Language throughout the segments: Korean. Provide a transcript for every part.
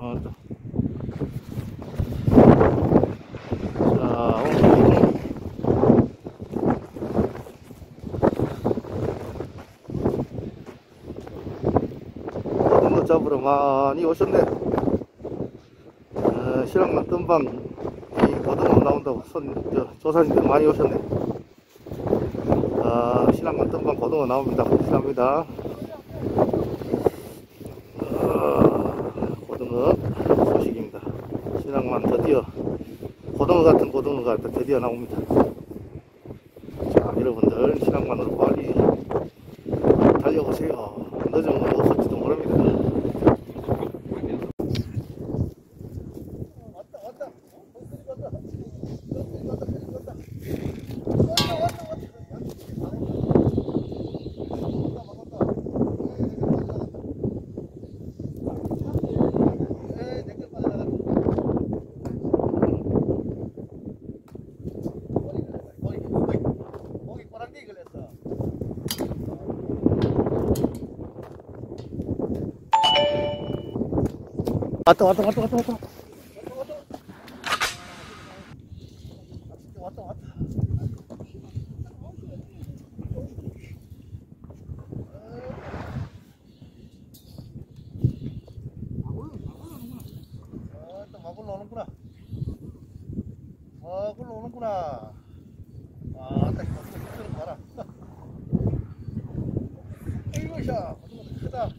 또. 자, 오늘 고등어 잡으러 많이 오셨네. 실랑만 뜸방 이 고등어 나온다고 조사님들 많이 오셨네. 신랑만 뜸방 고등어 나옵니다. 확실합니다. 고등어 소식입니다. 신랑만 드디어 고등어 같은 고등어가 드디어 나옵니다. 자, 여러분들 신랑만으로 빨리 달려오세요. 늦으면 없을지도 모릅니다. 왔다. 마굴로 오는구나. 마굴로 오는구나. 딱 이거 힘들어 봐라. 이거야. 크다.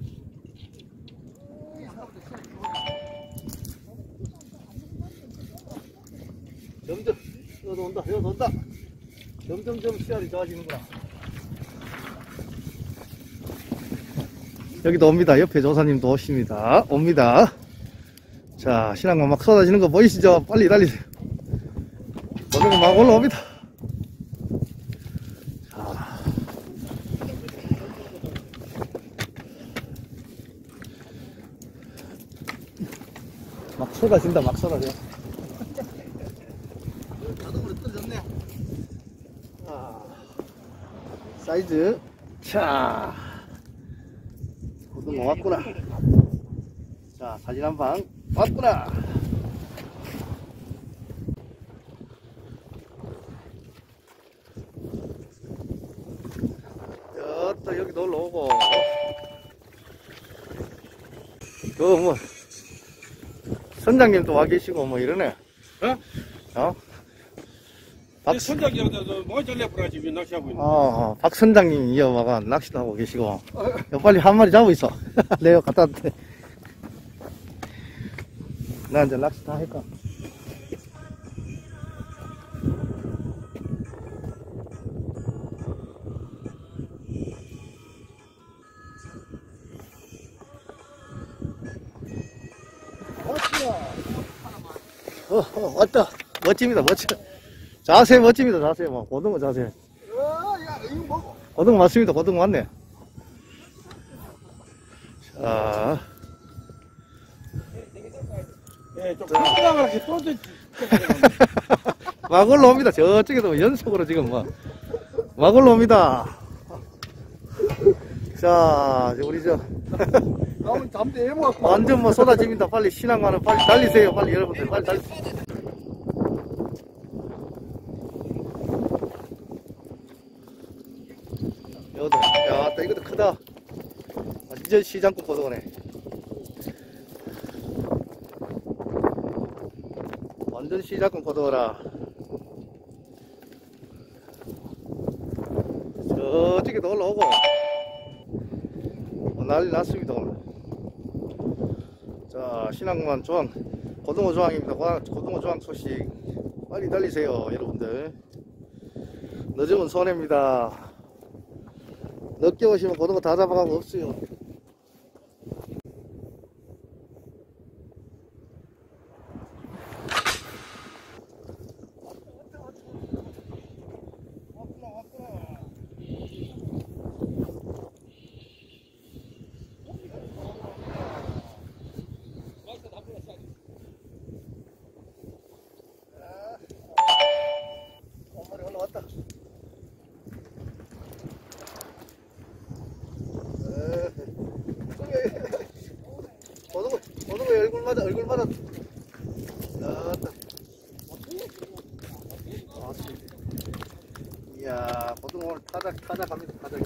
점점 여기 온다. 점점 씨알이 좋아지는구나. 여기도 옵니다. 옆에 조사님도 오십니다. 옵니다. 자, 신랑만 막 쏟아지는 거 보이시죠? 빨리 달리세요. 고등어 막 올라옵니다. 자, 막 쏟아진다. 막 쏟아져. 자동으로 떨어졌네. 사이즈. 자, 고등어 왔구나. 자, 사진 한 방 왔구나. 또 여기 놀러 오고. 선장님도 와 계시고 이러네. 선장님도 뭐 잘려버려지 왜 낚시하고 있는 박 선장님 이어와가 낚시도 하고 계시고. 빨리 한 마리 잡고 있어. 내가 갖다 대. 나 이제 낚시 다 할까? 왔다. 멋집니다. 자세 멋집니다. 자세. 고등어 자세. 야, 이거 먹어. 고등어 맞습니다. 고등어 맞네. 자. 좀 끝나가게 또 막 올라옵니다. 저쪽에도 연속으로 지금 막 올라옵니다. 자, 우리 나오면 잠대 해먹었고. 완전 쏟아집니다. 빨리 신랑만은 빨리 달리세요. 빨리 여러분들 빨리 달리세요. 여기도, 야, 이것도 크다. 완전 시장급 고등어네. 완전 시장급 고등어라. 저쪽에도 올라오고 난리 났습니다 오늘. 자, 신앙만 조항 고등어 조항입니다. 고등어 조항 소식 빨리 달리세요 여러분들. 늦으면 손해입니다. 늦게 오시면 고등어 다 잡아가고 없어요. 올라왔다. 얼굴마다. 이야, 고등어 오늘 타작 갑니다, 타작.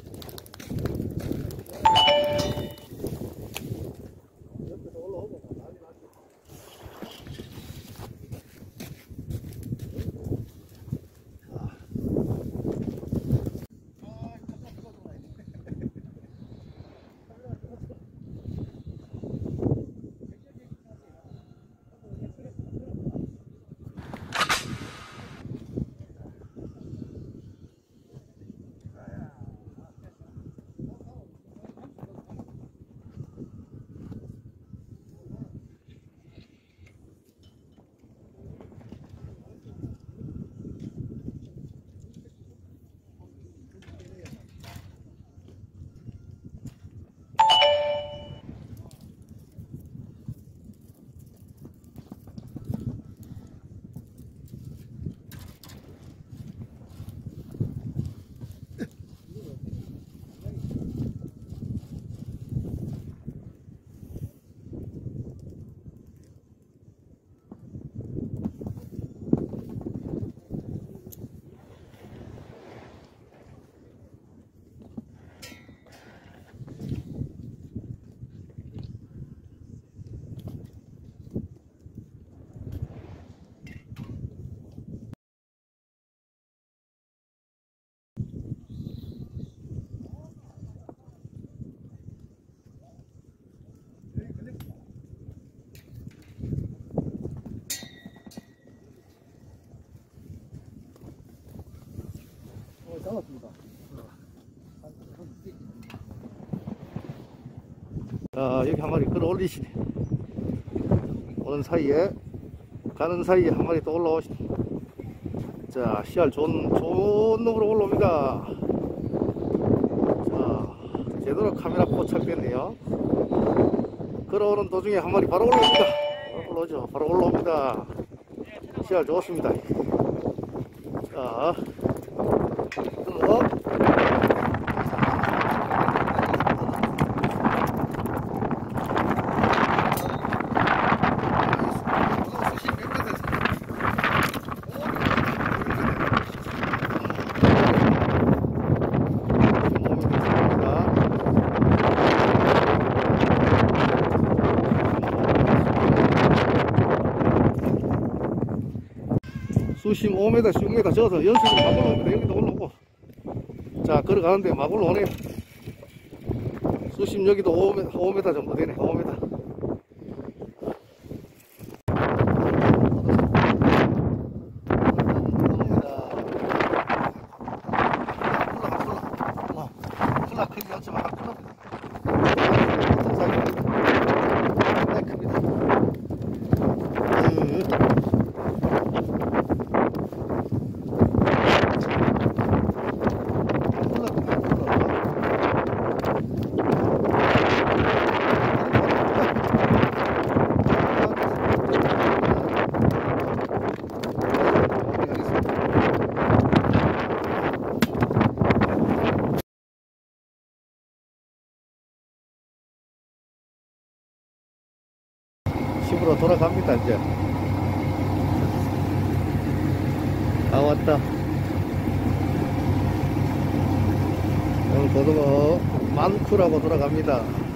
잡았습니다. 자, 여기 한 마리 끌어올리시네. 오는 사이에, 가는 사이에 한 마리 또 올라오시네. 자, 씨알 좋은 놈으로 올라옵니다. 자, 제대로 카메라 포착됐네요. 걸어오는 도중에 한 마리 바로 올라옵니다. 올라오죠. 바로 올라옵니다. 씨알 좋습니다. 자, 끊어. 수심 5m, 6m 저어서 연습으로 막 올라옵니다. 여기도 올라오고. 자, 걸어가는데 막 올라오네요. 수심 여기도 5m 정도 되네. 5m. 콜라 크기 없지만 한 콜라. 어떤 사이즈입니다. 큽니다. 집으로 돌아갑니다. 이제 왔다. 오늘 고등어 만쿠라고 돌아갑니다.